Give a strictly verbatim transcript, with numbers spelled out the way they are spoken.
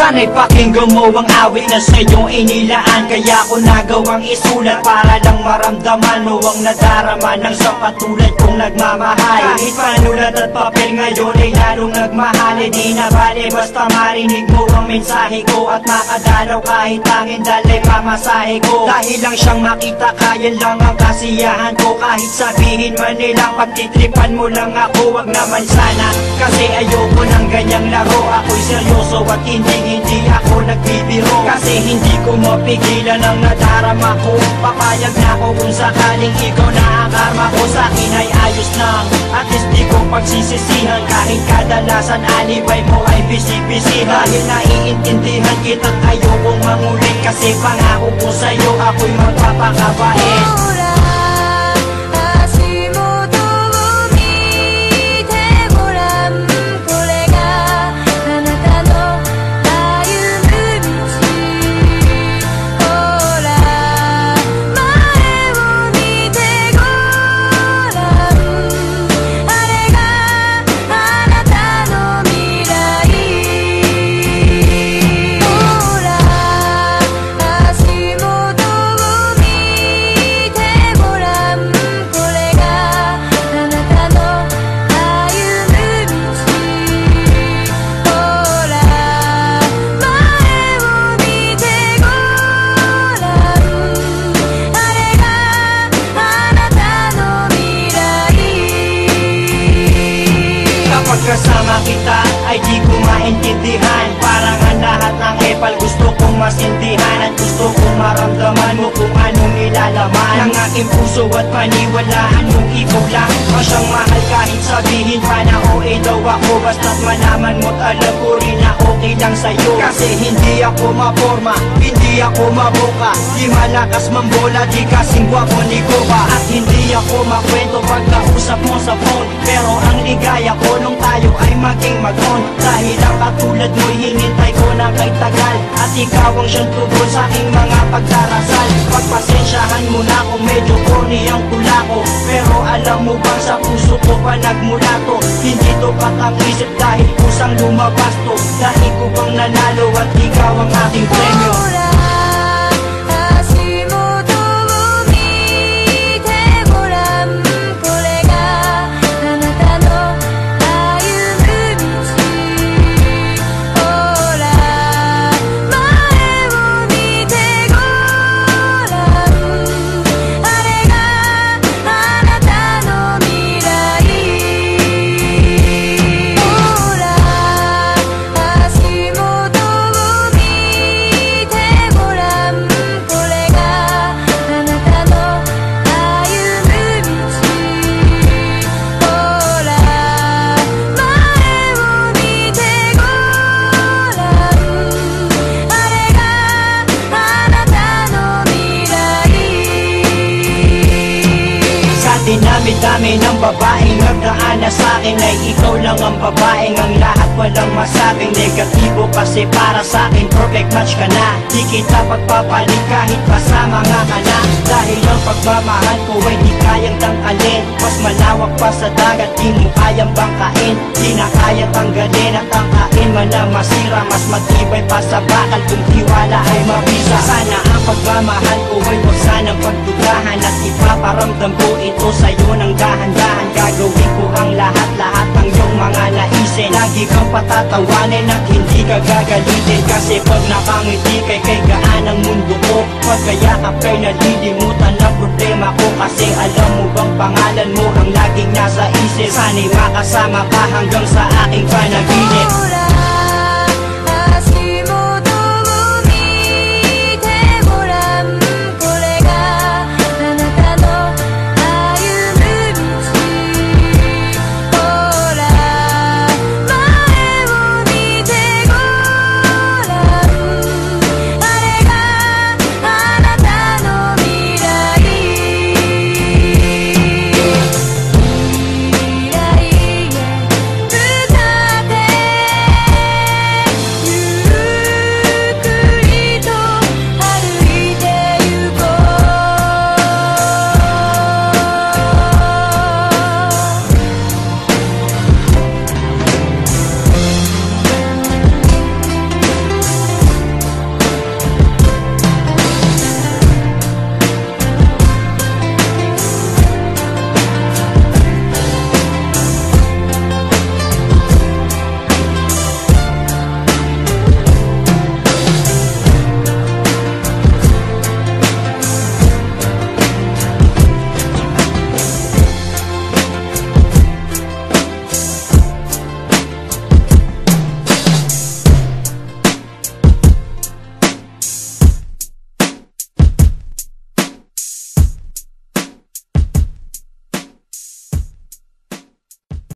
Sana'y pakinggan mo ang awit na sa'yo inilaan. Kaya ko nagawang isulat para lang maramdaman mo ang nadarama ng sa patulad kong nagmamahal. Kahit panulat at papel ngayon ay lalong nagmahal. E di na bale basta marinig mo ang mensahe ko at makadalaw kahit tangin dalay pamasahe ko. Dahil lang siyang makita kaya lang ang kasiyahan ko. Kahit sabihin man nilang pagtitripan mo lang ako, wag naman sana. Kasi ayoko ng ganyang laro. Ako'y seryoso at hindi hindi ako nagbibiro. Kasi hindi ko mapigilan ang nadarama ko. Papayag na ako kung sakaling ikaw na ang karma ko. Sa'kin ay ayos lang, at least di ko pagsisisihan. Kahit kadalasan alibay mo ay bisig-bisig. Dahil naiintindihan kita't ayokong mangulit. Kasi pangako ko sa'yo ako'y magpapakabait. Pagkasama kita ay di ko maintindihan. Parang ang lahat ng epal gusto kong masindihan. At gusto kong maramdaman mo kung anong nilalaman ng aking puso at paniwalaan mong ikaw lang ang siyang mahal. Kahit sabihin pa na O A daw ako, basta't malaman mo't alam ko rin na okay lang sa'yo. Kasi hindi ako maporma, hindi ako maboka, di malakas mambola, di kasing gwapo ni Goba. At hindi ako makwento pag kausap mo sa phone. Pero ang ligaya ko nung tayo ay maging mag-on. Dahil ang katulad mo'y hinintay ko na kay tagal. At ikaw ang siyang tugon sa aking mga pagdarasal. Pagpasensyahan mo na kung medyo corny ang tula ko. Pero alam mo bang sa puso ko pa nagmula to. Hindi to katang-isip dahil kusang lumabas to. Dahil ko bang nanalo at ikaw ang aking premyo. Dinami-dami ng babaeng nagdaan na sa'kin ay ikaw lang ang babaeng ang lahat walang masabing negatibo. Kasi para sa'kin perfect match ka na. Di kita pagpapalit kahit pasama nga ka na. Dahil ang pagmamahal ko ay di kayang tangkalin. Mas malawak pa sa dagat, di mo kayang bangkain. Di na kaya tanggalin at tangkain man na masira. Mas matibay pa sa bakal kung tiwala ay mabisa. Sana ang pagmamahal ko ay wag sanang pagdudahan. At ipaparamdam ko ito sa'yo ng dahan-dahan. Gagawin ko ang lahat-lahat ng iyong mga naisin. Lagi kang patatawanin at hindi ka gagalitin. Kasi pag nakangiti kay kay gaan ang mundo ko. Pagkayakap kay nalilimutan ang problema ko. Kasi alam mo bang pangalan mo ang laging nasa isip. Sana'y makasama ka hanggang sa aking panaginip.